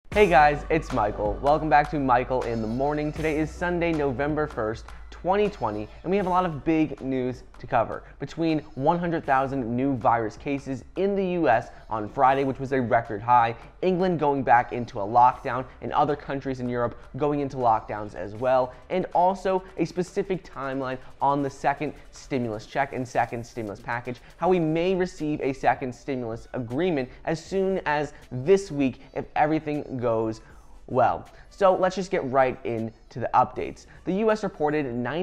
Hey guys, it's Michael. Welcome back to Michael in the Morning. Today is Sunday, November 1st, 2020, and we have a lot of big news to cover. Between 100,000 new virus cases in the US on Friday, which was a record high, England going back into a lockdown, and other countries in Europe going into lockdowns as well, and also a specific timeline on the second stimulus check and second stimulus package, how we may receive a second stimulus agreement as soon as this week if everything goes well. So let's just get right into the updates. The US reported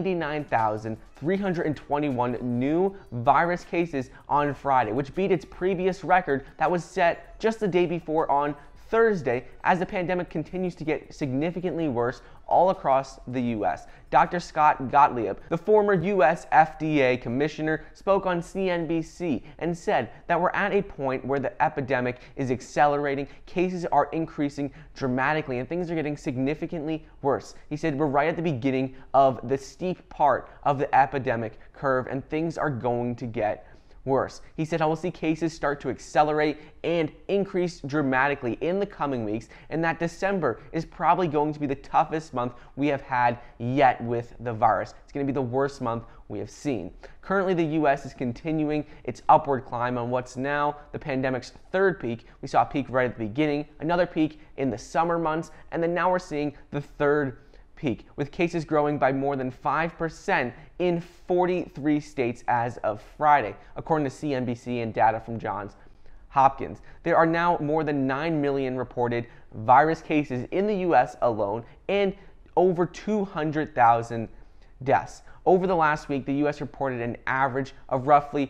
99,321 new virus cases on Friday, which beat its previous record that was set just the day before on Thursday, as the pandemic continues to get significantly worse all across the US. Dr. Scott Gottlieb, the former US FDA commissioner, spoke on CNBC and said that we're at a point where the epidemic is accelerating, cases are increasing dramatically, and things are getting significantly worse. He said we're right at the beginning of the steep part of the epidemic curve, and things are going to get worse. He said I will see cases start to accelerate and increase dramatically in the coming weeks, and that December is probably going to be the toughest month we have had yet with the virus. It's going to be the worst month we have seen. Currently, the US is continuing its upward climb on what's now the pandemic's third peak. We saw a peak right at the beginning, another peak in the summer months, and then now we're seeing the third peak, with cases growing by more than 5% in 43 states as of Friday, according to CNBC and data from Johns Hopkins. There are now more than 9 million reported virus cases in the US alone and over 200,000 deaths. Over the last week, the US reported an average of roughly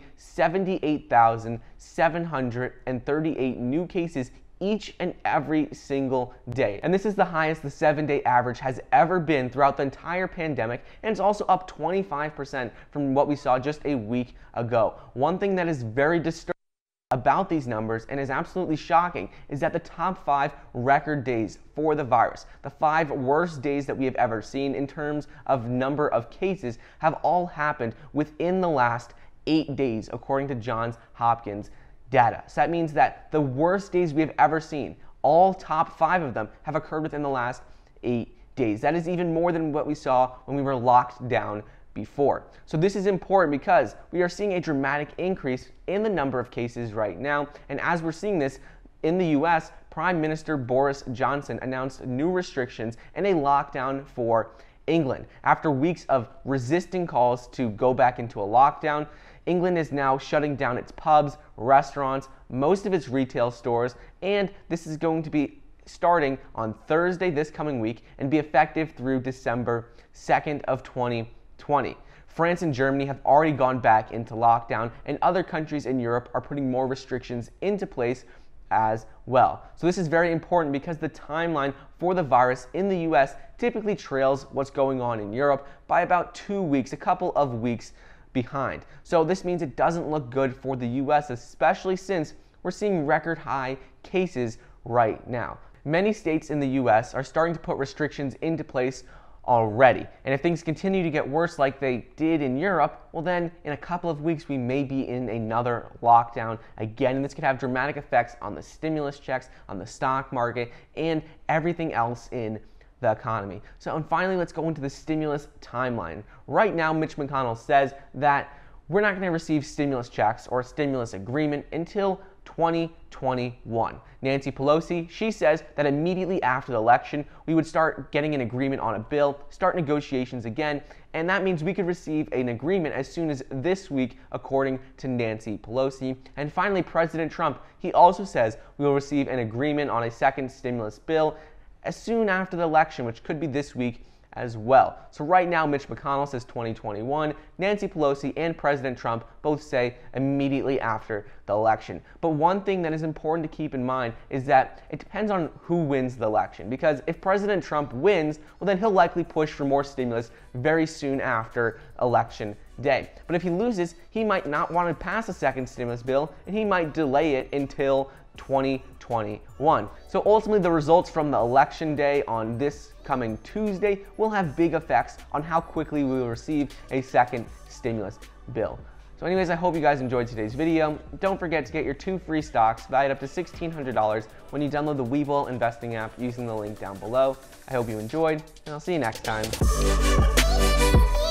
78,738 new cases each and every single day. And this is the highest the 7-day average has ever been throughout the entire pandemic, and it's also up 25% from what we saw just a week ago. One thing that is very disturbing about these numbers and is absolutely shocking is that the top 5 record days for the virus, the 5 worst days that we have ever seen in terms of number of cases, have all happened within the last 8 days, according to Johns Hopkins data. So that means that the worst days we have ever seen, all top 5 of them, have occurred within the last 8 days. That is even more than what we saw when we were locked down before. So this is important because we are seeing a dramatic increase in the number of cases right now. And as we're seeing this in the US, Prime Minister Boris Johnson announced new restrictions and a lockdown for England. After weeks of resisting calls to go back into a lockdown, England is now shutting down its pubs, restaurants, most of its retail stores, and this is going to be starting on Thursday this coming week and be effective through December 2nd of 2020. France and Germany have already gone back into lockdown, and other countries in Europe are putting more restrictions into place as well. So this is very important because the timeline for the virus in the US typically trails what's going on in Europe by about 2 weeks, a couple of weeks behind. So this means it doesn't look good for the US, especially since we're seeing record high cases right now. Many states in the US are starting to put restrictions into place already. And if things continue to get worse like they did in Europe, well then in a couple of weeks we may be in another lockdown again, and this could have dramatic effects on the stimulus checks, on the stock market, and everything else in the economy. So, and finally, let's go into the stimulus timeline. Right now, Mitch McConnell says that we're not going to receive stimulus checks or a stimulus agreement until 2021. Nancy Pelosi, she says that immediately after the election, we would start getting an agreement on a bill, start negotiations again, and that means we could receive an agreement as soon as this week, according to Nancy Pelosi. And finally, President Trump, he also says we will receive an agreement on a second stimulus bill as soon after the election, which could be this week as well. So right now, Mitch McConnell says 2021. Nancy Pelosi and President Trump both say immediately after the election. But one thing that is important to keep in mind is that it depends on who wins the election. Because if President Trump wins, well then he'll likely push for more stimulus very soon after Election Day. But if he loses, he might not want to pass a second stimulus bill, and he might delay it until 2021. So ultimately, the results from the election day on this coming Tuesday will have big effects on how quickly we will receive a second stimulus bill. So anyways, I hope you guys enjoyed today's video. Don't forget to get your 2 free stocks valued up to $1,600 when you download the Webull investing app using the link down below. I hope you enjoyed, and I'll see you next time.